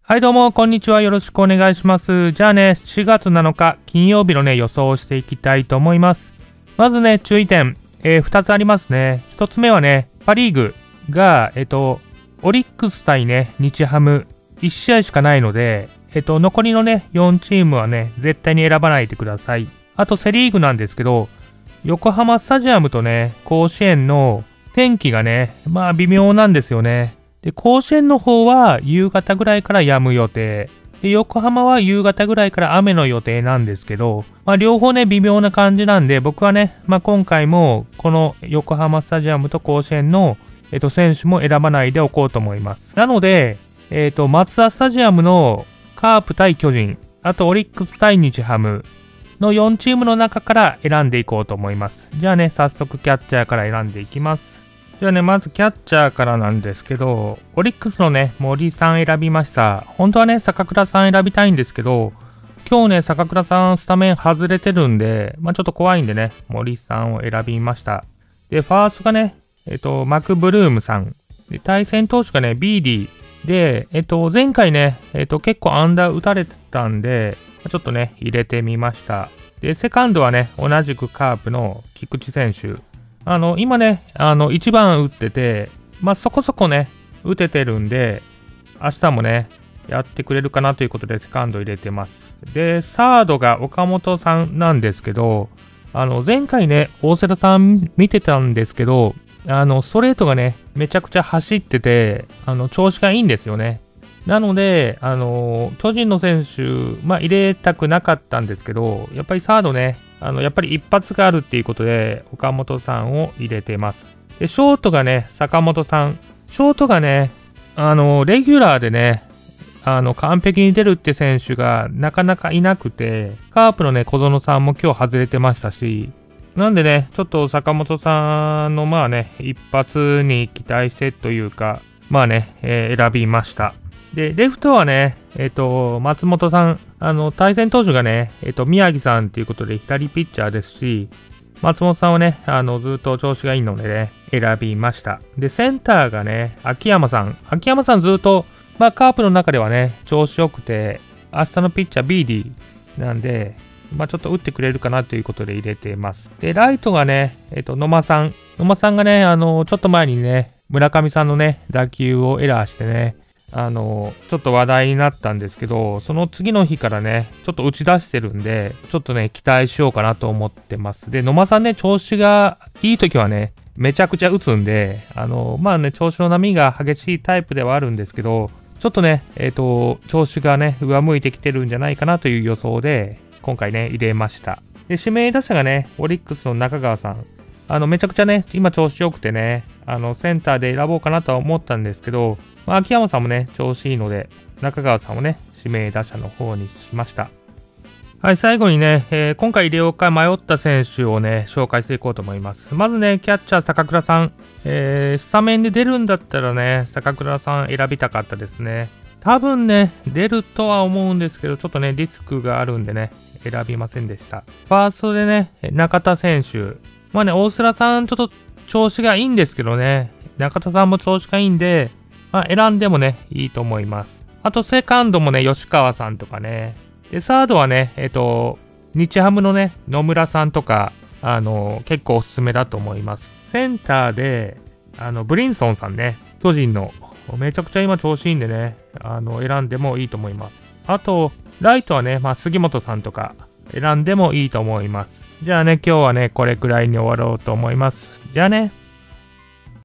はいどうも、こんにちは。よろしくお願いします。じゃあね、4月7日金曜日のね、予想をしていきたいと思います。まずね、注意点、2つありますね。1つ目はね、パリーグが、オリックス対ね、日ハム、1試合しかないので、残りのね、4チームはね、絶対に選ばないでください。あと、セリーグなんですけど、横浜スタジアムとね、甲子園の天気がね、まあ微妙なんですよね。で、甲子園の方は夕方ぐらいから止む予定。で、横浜は夕方ぐらいから雨の予定なんですけど、まあ両方ね、微妙な感じなんで、僕はね、まあ今回もこの横浜スタジアムと甲子園の、選手も選ばないでおこうと思います。なので、マツダスタジアムのカープ対巨人、あとオリックス対日ハムの4チームの中から選んでいこうと思います。じゃあね、早速キャッチャーから選んでいきます。ではね、まずキャッチャーからなんですけど、オリックスのね、森さん選びました。本当はね、坂倉さん選びたいんですけど、今日ね、坂倉さんスタメン外れてるんで、まあちょっと怖いんでね、森さんを選びました。で、ファーストがね、マクブルームさん。で、対戦投手がね、ビーディー。で、前回ね、結構アンダー打たれてたんで、ちょっとね、入れてみました。で、セカンドはね、同じくカープの菊池選手。今ね、1番打ってて、まあ、そこそこね、打ててるんで、明日もね、やってくれるかなということで、セカンド入れてます。で、サードが岡本さんなんですけど、前回ね、大瀬良さん見てたんですけど、ストレートがね、めちゃくちゃ走ってて、調子がいいんですよね。なので、巨人の選手、まあ、入れたくなかったんですけど、やっぱりサードね、やっぱり一発があるっていうことで、岡本さんを入れてます。で、ショートがね、坂本さん。ショートがね、レギュラーでね、完璧に出るって選手がなかなかいなくて、カープのね、小園さんも今日外れてましたし、なんでね、ちょっと坂本さんのまあね、一発に期待してというか、まあね、選びました。で、レフトはね、松本さん、対戦投手がね、宮城さんということで左ピッチャーですし、松本さんはね、ずっと調子がいいのでね、選びました。で、センターがね、秋山さん。秋山さんずっと、まあ、カープの中ではね、調子良くて、明日のピッチャービーディーなんで、まあ、ちょっと打ってくれるかなということで入れています。で、ライトがね、野間さん。野間さんがね、ちょっと前にね、村上さんのね、打球をエラーしてね、ちょっと話題になったんですけど、その次の日からね、ちょっと打ち出してるんで、ちょっとね、期待しようかなと思ってます。で、野間さんね、調子がいい時はね、めちゃくちゃ打つんで、まあね、調子の波が激しいタイプではあるんですけど、ちょっとね、調子がね、上向いてきてるんじゃないかなという予想で、今回ね、入れました。で、指名打者がね、オリックスの中川さん。めちゃくちゃね、今調子良くてね、センターで選ぼうかなとは思ったんですけど、まあ、秋山さんもね、調子いいので、中川さんをね、指名打者の方にしました。はい、最後にね、今回入れようか迷った選手をね、紹介していこうと思います。まずね、キャッチャー坂倉さん。スタメンで出るんだったらね、坂倉さん選びたかったですね。多分ね、出るとは思うんですけど、ちょっとね、リスクがあるんでね、選びませんでした。ファーストでね、中田選手。まあね、大瀬良さんちょっと調子がいいんですけどね、中田さんも調子がいいんで、まあ選んでもね、いいと思います。あとセカンドもね、吉川さんとかね。で、サードはね、日ハムのね、野村さんとか、結構おすすめだと思います。センターで、ブリンソンさんね、巨人の、めちゃくちゃ今調子いいんでね、選んでもいいと思います。あと、ライトはね、まあ杉本さんとか、選んでもいいと思います。じゃあね、今日はね、これくらいに終わろうと思います。じゃあね。